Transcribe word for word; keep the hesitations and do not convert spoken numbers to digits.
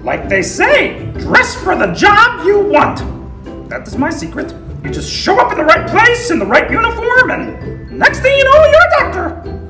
Like they say, dress for the job you want. That is my secret. You just show up in the right place, in the right uniform, and next thing you know, you're a doctor.